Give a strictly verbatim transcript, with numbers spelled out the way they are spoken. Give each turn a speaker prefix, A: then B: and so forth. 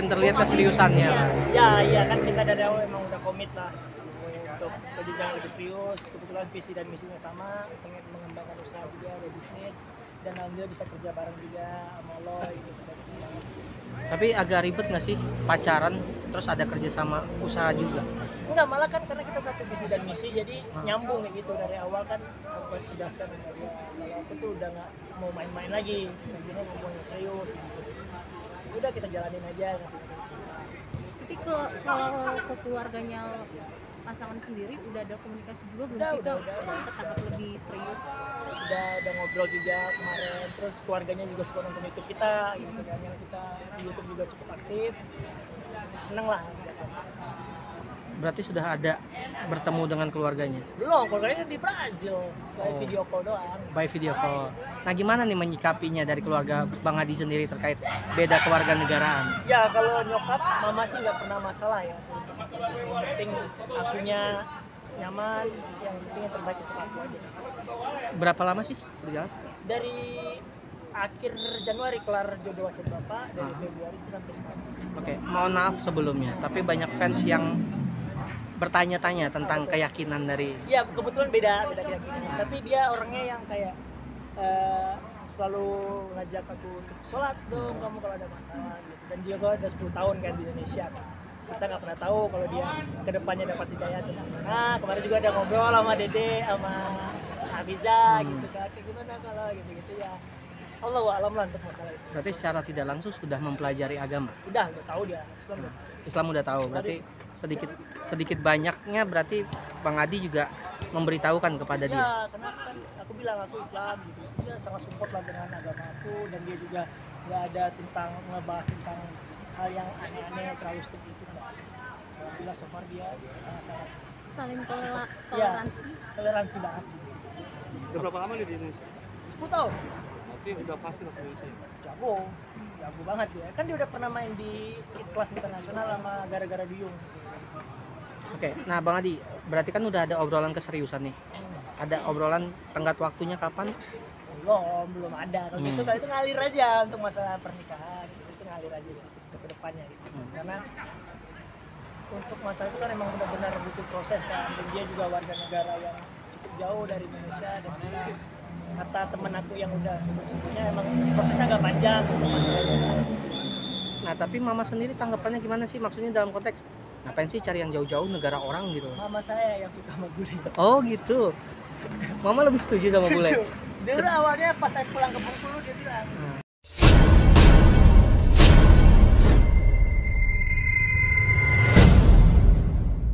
A: makin terlihat keseriusannya
B: Iya.
A: lah.
C: Ya, iya kan kita dari awal emang udah komit lah untuk ke jenjang lebih serius. Kebetulan visi dan misinya sama, pengen mengembangkan usaha juga, ada bisnis, dan alhamdulillah bisa kerja bareng juga sama lo gitu dan senang.
A: Tapi agak ribet nggak sih pacaran terus ada kerja sama usaha juga?
C: Enggak, malah kan karena kita satu visi dan misi jadi
A: Hmm.
C: nyambung kayak gitu. Dari awal kan aku tegaskan sama dia kalau aku tuh udah nggak mau main-main lagi, intinya mau yang serius gitu. Udah kita jalanin aja nanti.
B: Tapi kalau kalau ke keluarganya pasangan sendiri udah ada komunikasi juga belum
C: Udah,
B: sih
C: udah,
B: ke
C: udah, udah.
B: ke tahap lebih serius?
C: udah udah ngobrol juga kemarin, terus keluarganya juga suka nonton YouTube kita gitu kan, yang kita di YouTube juga cukup aktif, seneng lah.
A: Berarti sudah ada bertemu dengan keluarganya
C: Belum, keluarganya di Brazil, dari
A: Oh.
C: video call doang.
A: by video call. Nah gimana nih menyikapinya dari keluarga Bang Adi sendiri terkait beda kewarganegaraan?
C: Ya kalau nyokap, mama sih nggak pernah masalah ya untuk masalah itu. Yang penting akunya nyaman, yang penting yang terbaik untuk aku aja.
A: Berapa lama sih berjalan?
C: Dari akhir Januari kelar jodoh wasiat bapak, dari
A: Ah.
C: Februari itu sampai sekarang.
A: Oke, mohon maaf sebelumnya, tapi banyak fans yang bertanya-tanya tentang keyakinan dari
C: Iya, kebetulan beda beda keyakinan. Tapi dia orangnya yang kayak eh, selalu ngajak aku untuk sholat dong, kamu kalau ada masalah gitu. Dan dia kan udah sepuluh tahun kan di Indonesia. Kita nggak pernah tahu kalau dia kedepannya dapat hidayah atau gimana. Nah, kemarin juga ada ngobrol sama Dede, sama Abiza
A: Hmm.
C: gitu kan. Kayak gimana kalau gitu-gitu ya. Allah alam lah untuk masalah itu.
A: berarti secara tidak langsung sudah mempelajari agama.
C: Udah, udah tahu dia. Islam udah.
A: Islam udah tahu, berarti sedikit sedikit banyaknya berarti Bang Adi juga memberitahukan kepada dia.
C: Ya, karena kan aku bilang aku Islam gitu. Dia sangat support lah dengan agama aku, dan dia juga nggak ada tentang ngebahas tentang hal yang aneh-aneh terlalu strict itu nggak ada sih. Alhamdulillah so far dia sangat-sangat
B: Saling tola-
C: ya,
B: toleransi.
C: toleransi banget sih.
D: Udah berapa lama nih di Indonesia?
C: sepuluh tahun,
D: Berarti udah pasti masuk Indonesia.
C: jago, jago banget dia. Kan dia udah pernah main di kelas internasional sama gara-gara Duyung.
A: Oke, nah Bang Adi, berarti kan udah ada obrolan keseriusan nih.
C: Hmm.
A: Ada obrolan tenggat waktunya kapan?
C: Belum, belum ada. Kalau
A: Hmm.
C: gitu kalau itu ngalir aja untuk masalah pernikahan. Itu ngalir aja sih untuk kedepannya gitu.
A: Hmm.
C: Karena untuk masalah itu kan emang benar-benar butuh proses kan. Dan dia juga warga negara yang cukup jauh dari Indonesia, dan juga kata temen aku yang udah sebelum-sebelumnya emang prosesnya agak panjang untuk masalah itu.
A: Nah, tapi Mama sendiri tanggapannya gimana sih? Maksudnya dalam konteks ngapain sih cari yang jauh-jauh negara orang gitu?
C: Mama saya yang suka sama bule.
A: Oh gitu. Mama lebih setuju sama bule.
C: Dia udah awalnya pas saya pulang ke Bengkulu dia bilang,